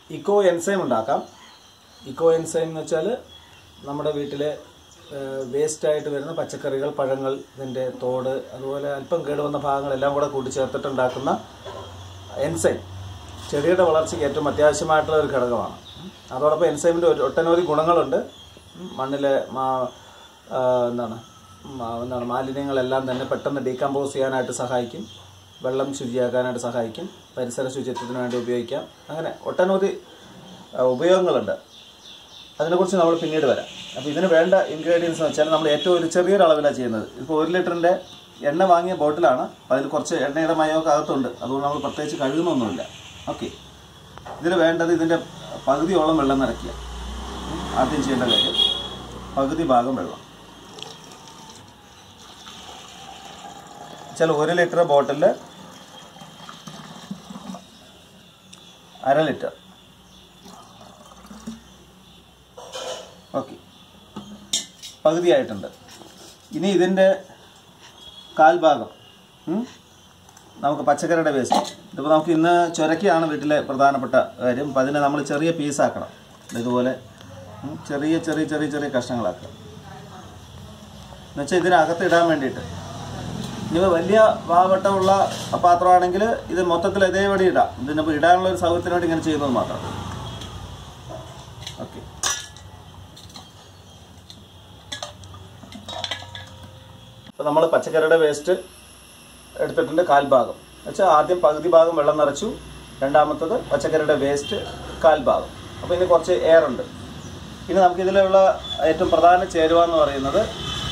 Eco enzyme ഉണ്ടാക്കാം. Eco enzyme എന്ന് വെച്ചാൽ നമ്മുടെ വീട്ടിലെ വേസ്റ്റായിട്ട് വരുന്ന പച്ചക്കറികൾ, പഴങ്ങൾ, ഇതിൻ്റെ തോട്, അതുപോലെ അല്പം കേടുവന്ന ഭാഗങ്ങളെല്ലാം കൂടെ കൂട്ടിച്ചേർത്തിട്ടുണ്ടാക്കുന്ന എൻസൈം ചെടിയുടെ വളർച്ചയ്ക്ക് ഏറ്റവും അത്യാവശ്യമായിട്ടുള്ള ഒരു ഘടകമാണ്. അതോടൊപ്പം എൻസൈമിൻ്റെ ഒട്ടനവധി ഗുണങ്ങളുണ്ട്. മണ്ണിലെ മാലിന്യങ്ങളെല്ലാം തന്നെ പെട്ടെന്ന് ഡീകമ്പോസ് ചെയ്യാനായിട്ട് സഹായിക്കും, വെള്ളം ശുചിയാക്കാനായിട്ട് സഹായിക്കും, പരിസര ശുചിത്വത്തിന് വേണ്ടി ഉപയോഗിക്കാം. അങ്ങനെ ഒട്ടനവധി ഉപയോഗങ്ങളുണ്ട്. അതിനെക്കുറിച്ച് നമ്മൾ പിന്നീട് വരാം. അപ്പോൾ ഇതിന് വേണ്ട ഇൻഗ്രീഡിയൻസ് എന്ന് വെച്ചാൽ നമ്മൾ ഏറ്റവും ഒരു ചെറിയൊരു അളവിലാണ് ചെയ്യുന്നത്. ഇപ്പോൾ 1 ലിറ്ററിൻ്റെ എണ്ണ വാങ്ങിയ ബോട്ടിലാണ്. അതിൽ കുറച്ച് എണ്ണയുടെ മയമൊക്കെ അകത്തുണ്ട്. അതുകൊണ്ട് നമ്മൾ പ്രത്യേകിച്ച് കഴുകുന്നൊന്നുമില്ല. ഓക്കെ, ഇതിന് വേണ്ടത് ഇതിൻ്റെ പകുതിയോളം വെള്ളം നിറയ്ക്കുക. ആദ്യം ചെയ്യേണ്ട കാര്യം പകുതി ഭാഗം വെള്ളം. ചില 1 ലിറ്റർ ബോട്ടിൽ 1/2 ലിറ്റർ. ഓക്കെ, പകുതിയായിട്ടുണ്ട്. ഇനി ഇതിൻ്റെ കാൽഭാഗം നമുക്ക് പച്ചക്കറിയുടെ വേസ്റ്റ്. ഇതിപ്പോൾ നമുക്ക് ഇന്ന് ചുരക്കിയാണ് വീട്ടിലെ പ്രധാനപ്പെട്ട കാര്യം. അപ്പോൾ അതിനെ നമ്മൾ ചെറിയ പീസാക്കണം. ഇതുപോലെ ചെറിയ ചെറിയ ചെറിയ ചെറിയ കഷ്ണങ്ങളാക്കുക. എന്നുവെച്ചാൽ ഇതിനകത്ത് ഇടാൻ വേണ്ടിയിട്ട്. ഇനി വലിയ വാവട്ടമുള്ള പാത്രമാണെങ്കിൽ ഇത് മൊത്തത്തിൽ ഇതേപടി ഇടാം. ഇതിനിപ്പോൾ ഇടാനുള്ള ഒരു സൗകര്യത്തിന് വേണ്ടി ഇങ്ങനെ ചെയ്യുന്നത് മാത്രം. ഓക്കെ, അപ്പോൾ നമ്മൾ പച്ചക്കറിയുടെ വേസ്റ്റ് എടുത്തിട്ടുണ്ട്. കാൽഭാഗം വെച്ചാൽ ആദ്യം പകുതി ഭാഗം വെള്ളം നിറച്ചു, രണ്ടാമത്തത് പച്ചക്കറിയുടെ വേസ്റ്റ് കാൽഭാഗം. അപ്പോൾ ഇനി കുറച്ച് എയർ ഉണ്ട്. ഇനി നമുക്കിതിലുള്ള ഏറ്റവും പ്രധാന ചേരുവ എന്ന് പറയുന്നത്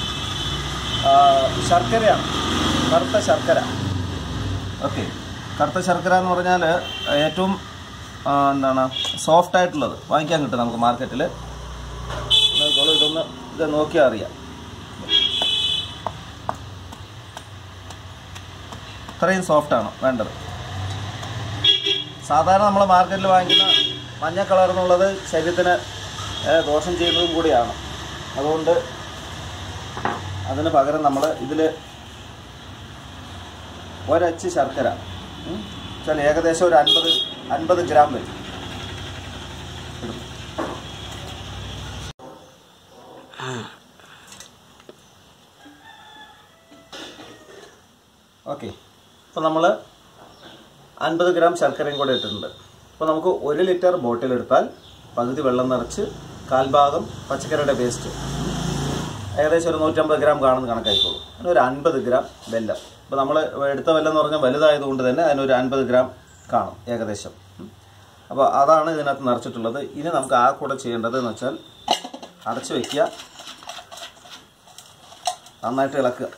ശർക്കരയാണ്, കറുത്ത ശർക്കര. ഓക്കെ, കറുത്ത ശർക്കര എന്ന് പറഞ്ഞാൽ ഏറ്റവും സോഫ്റ്റായിട്ടുള്ളത് വാങ്ങിക്കാൻ കിട്ടും നമുക്ക് മാർക്കറ്റിൽ. ഇത് നോക്കിയാൽ അറിയാം. ഇത്രയും സോഫ്റ്റാണ് വേണ്ടത്. സാധാരണ നമ്മൾ മാർക്കറ്റിൽ വാങ്ങിക്കുന്ന മഞ്ഞ കളർ എന്നുള്ളത് ശരീരത്തിന് ദോഷം ചെയ്യുന്നതും കൂടിയാണ്. അതുകൊണ്ട് അതിന് പകരം നമ്മൾ ഇതിൽ 1 അച്ച് ശർക്കര വെച്ചാൽ ഏകദേശം ഒരു 50 ഗ്രാം വരും. ഓക്കെ, അപ്പോൾ നമ്മൾ 50 ഗ്രാം ശർക്കരയും കൂടെ ഇട്ടിട്ടുണ്ട്. അപ്പോൾ നമുക്ക് 1 ലിറ്റർ ബോട്ടിലെടുത്താൽ പകുതി വെള്ളം നിറച്ച് കാൽഭാഗം പച്ചക്കറിയുടെ വേസ്റ്റ് ഏകദേശം ഒരു 150 ഗ്രാം കാണുന്ന കണക്കായിക്കോളും. പിന്നെ ഒരു 50 ഗ്രാം വെല്ലം. അപ്പോൾ നമ്മൾ എടുത്ത വെല്ലം എന്ന് പറഞ്ഞാൽ വലുതായതുകൊണ്ട് തന്നെ അതിനൊരു 50 ഗ്രാം കാണും ഏകദേശം. അപ്പോൾ അതാണ് ഇതിനകത്ത് നിറച്ചിട്ടുള്ളത്. ഇനി നമുക്ക് ആ കൂടെ ചെയ്യേണ്ടത് എന്ന് വെച്ചാൽ അടച്ചു വയ്ക്കുക, നന്നായിട്ട് ഇളക്കുക.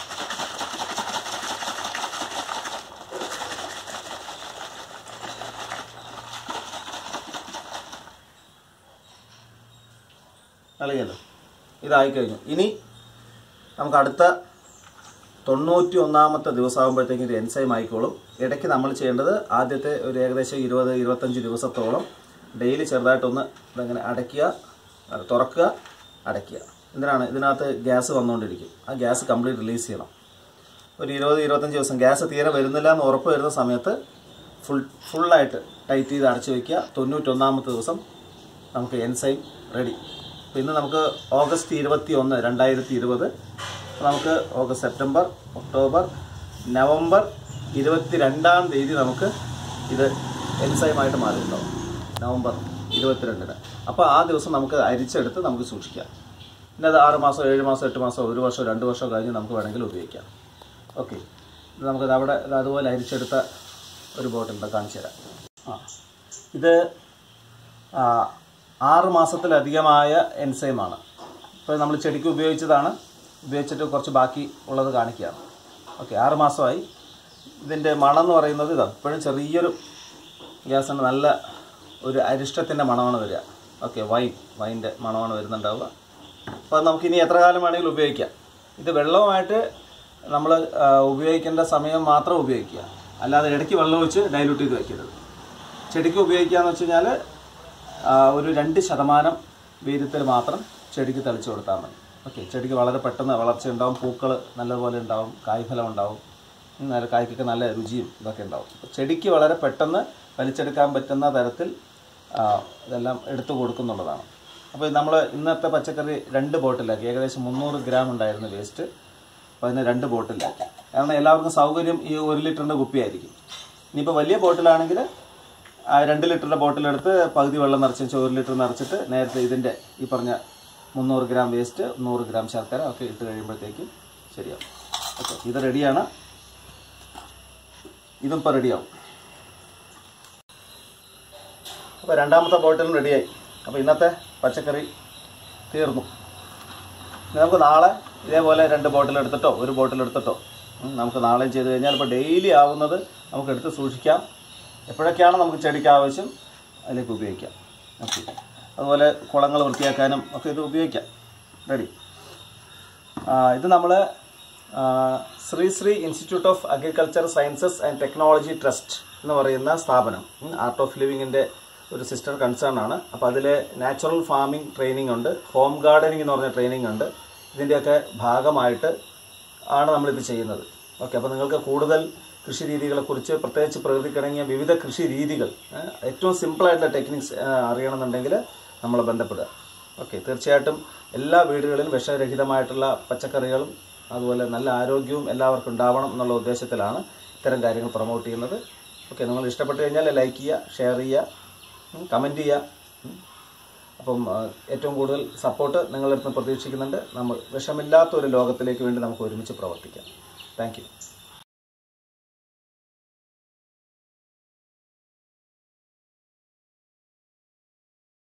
ഇളകിയല്ലോ, ഇതായിക്കഴിഞ്ഞു. ഇനി നമുക്ക് അടുത്ത 91ാമത്തെ ദിവസമാകുമ്പോഴത്തേക്കും ഇത് എൻസൈം ആയിക്കോളും. ഇടയ്ക്ക് നമ്മൾ ചെയ്യേണ്ടത് ആദ്യത്തെ ഒരു ഏകദേശം 20-25 ദിവസത്തോളം ഡെയിലി ചെറുതായിട്ടൊന്ന് ഇതങ്ങനെ അടയ്ക്കുക, തുറക്കുക, അടയ്ക്കുക. എന്തിനാണ്? ഇതിനകത്ത് ഗ്യാസ് വന്നുകൊണ്ടിരിക്കും. ആ ഗ്യാസ് കംപ്ലീറ്റ് റിലീസ് ചെയ്യണം. ഒരു 20-25 ദിവസം ഗ്യാസ് തീരെ വരുന്നില്ല എന്ന് ഉറപ്പ് വരുന്ന സമയത്ത് ഫുള്ളായിട്ട് ടൈറ്റ് ചെയ്ത് അടച്ചു വയ്ക്കുക. 91ാമത്തെ ദിവസം നമുക്ക് എൻസൈം റെഡി. അപ്പോൾ ഇന്ന് നമുക്ക് ഓഗസ്റ്റ് 21, 2020. നമുക്ക് ഓഗസ്റ്റ്, സെപ്റ്റംബർ, ഒക്ടോബർ, നവംബർ 22-ാം തീയതി നമുക്ക് ഇത് എൻസൈമായിട്ട് മാറിയിട്ടുണ്ടാവും. നവംബർ 22-ന്. അപ്പോൾ ആ ദിവസം നമുക്ക് അരിച്ചെടുത്ത് നമുക്ക് സൂക്ഷിക്കാം. പിന്നെ അത് 6 മാസം, 7 മാസം, 8 മാസം, 1 വർഷം, 2 വർഷം കഴിഞ്ഞ് നമുക്ക് വേണമെങ്കിൽ ഉപയോഗിക്കാം. ഓക്കെ, നമുക്കത് അവിടെ അതുപോലെ അരിച്ചെടുത്ത ഒരു ബോട്ടിൽ കാണിച്ചു തരാം. ഇത് 6 മാസത്തിലധികമായ എൻസൈമാണ്. ഇപ്പോൾ നമ്മൾ ചെടിക്ക് ഉപയോഗിച്ചതാണ്. ഉപയോഗിച്ചിട്ട് കുറച്ച് ബാക്കി ഉള്ളത് കാണിക്കുകയാണ്. ഓക്കെ, 6 മാസമായി. ഇതിൻ്റെ മണം എന്ന് പറയുന്നത് ഇതാണ്. ഇപ്പോഴും ചെറിയൊരു ഗ്യാസുണ്ട്. നല്ല ഒരു അരിഷ്ടത്തിൻ്റെ മണമാണ് വരിക. ഓക്കെ, വൈൻ്റെ മണമാണ് വരുന്നുണ്ടാവുക. അപ്പോൾ നമുക്കിനി എത്ര കാലം വേണമെങ്കിലും ഉപയോഗിക്കാം. ഇത് വെള്ളവുമായിട്ട് നമ്മൾ ഉപയോഗിക്കേണ്ട സമയം മാത്രം ഉപയോഗിക്കുക. അല്ലാതെ ഇടയ്ക്ക് വെള്ളം ഒഴിച്ച് ഡൈല്യൂട്ട് ചെയ്ത് വയ്ക്കരുത്. ചെടിക്ക് ഉപയോഗിക്കുക എന്ന് വെച്ച് കഴിഞ്ഞാൽ ഒരു 2% വീര്യത്തിൽ മാത്രം ചെടിക്ക് തളിച്ചു കൊടുത്താൽ മതി. ഓക്കെ, ചെടിക്ക് വളരെ പെട്ടെന്ന് വളർച്ച ഉണ്ടാവും, പൂക്കൾ നല്ലപോലെ ഉണ്ടാവും, കായ്ഫലം ഉണ്ടാവും, കായ്ക്കൊക്കെ നല്ല രുചിയും ഇതൊക്കെ ഉണ്ടാവും. ചെടിക്ക് വളരെ പെട്ടെന്ന് വലിച്ചെടുക്കാൻ പറ്റുന്ന തരത്തിൽ ഇതെല്ലാം എടുത്തു കൊടുക്കുന്നുള്ളതാണ്. അപ്പോൾ നമ്മൾ ഇന്നത്തെ പച്ചക്കറി 2 ബോട്ടിലാക്കി. ഏകദേശം 300 ഗ്രാം ഉണ്ടായിരുന്ന വേസ്റ്റ്, അപ്പോൾ അതിനെ 2 ബോട്ടിലാക്കി. കാരണം എല്ലാവർക്കും സൗകര്യം ഈ 1 ലിറ്ററിൻ്റെ കുപ്പിയായിരിക്കും. ഇനിയിപ്പോൾ വലിയ ബോട്ടിലാണെങ്കിൽ 2 ലിറ്ററിൻ്റെ ബോട്ടിലെടുത്ത് പകുതി വെള്ളം നിറച്ച് 1 ലിറ്റർ നിറച്ചിട്ട് നേരത്തെ ഇതിൻ്റെ ഈ പറഞ്ഞ 300 ഗ്രാം വേസ്റ്റ്, 100 ഗ്രാം ശർക്കര ഒക്കെ ഇട്ട് കഴിയുമ്പോഴത്തേക്കും ശരിയാവും. ഓക്കെ, ഇത് റെഡിയാണ്. ഇതും ഇപ്പോൾ റെഡിയാവും. അപ്പോൾ രണ്ടാമത്തെ ബോട്ടിലും റെഡിയായി. അപ്പോൾ ഇന്നത്തെ പച്ചക്കറി തീർന്നു. നമുക്ക് നാളെ ഇതേപോലെ 2 ബോട്ടിൽ എടുത്തിട്ടോ 1 ബോട്ടിൽ എടുത്തിട്ടോ നമുക്ക് നാളെയും ചെയ്ത് കഴിഞ്ഞാൽ ഇപ്പോൾ ഡെയിലി ആവുന്നത് നമുക്ക് എടുത്ത് സൂക്ഷിക്കാം. എപ്പോഴൊക്കെയാണ് നമുക്ക് ചെടിക്ക് ആവശ്യം അതിലേക്ക് ഉപയോഗിക്കാം. ഓക്കെ, അതുപോലെ കുളങ്ങൾ വൃത്തിയാക്കാനും ഒക്കെ ഇത് ഉപയോഗിക്കാം. റെഡി. ഇത് നമ്മൾ Shri institute of agriculture sciences and technology trust എന്ന് പറയുന്ന സ്ഥാപനം, ആർട്ട് ഓഫ് ലിവിങ്ങിൻ്റെ ഒരു സിസ്റ്റർ കൺസേൺ ആണ്. അപ്പോൾ അതിൽ നാച്ചുറൽ ഫാമിംഗ് ട്രെയിനിങ് ഉണ്ട്, ഹോം ഗാർഡനിങ് എന്ന് പറഞ്ഞ ട്രെയിനിങ് ഉണ്ട്. ഇതിൻ്റെയൊക്കെ ഭാഗമായിട്ട് ആണ് നമ്മളിത് ചെയ്യുന്നത്. ഓക്കെ, അപ്പോൾ നിങ്ങൾക്ക് കൂടുതൽ കൃഷി രീതികളെക്കുറിച്ച്, പ്രത്യേകിച്ച് പ്രകൃതിക്കിണങ്ങിയ വിവിധ കൃഷി രീതികൾ, ഏറ്റവും സിമ്പിളായിട്ടുള്ള ടെക്നിക്സ് അറിയണമെന്നുണ്ടെങ്കിൽ നമ്മളെ ബന്ധപ്പെടുക. ഓക്കെ, തീർച്ചയായിട്ടും എല്ലാ വീടുകളിലും വിഷരഹിതമായിട്ടുള്ള പച്ചക്കറികളും അതുപോലെ നല്ല ആരോഗ്യവും എല്ലാവർക്കും ഉണ്ടാവണം എന്നുള്ള ഉദ്ദേശത്തിലാണ് ഇത്തരം കാര്യങ്ങൾ പ്രൊമോട്ട് ചെയ്യുന്നത്. ഓക്കെ, നിങ്ങൾ ഇഷ്ടപ്പെട്ട് കഴിഞ്ഞാൽ ലൈക്ക് ചെയ്യുക, ഷെയർ ചെയ്യുക, കമൻറ്റ് ചെയ്യുക. അപ്പം ഏറ്റവും കൂടുതൽ സപ്പോർട്ട് നിങ്ങളുടെ അടുത്ത് പ്രതീക്ഷിക്കുന്നുണ്ട്. നമ്മൾ വിഷമില്ലാത്തൊരു ലോകത്തിലേക്ക് വേണ്ടി നമുക്ക് ഒരുമിച്ച് പ്രവർത്തിക്കാം. Thank U.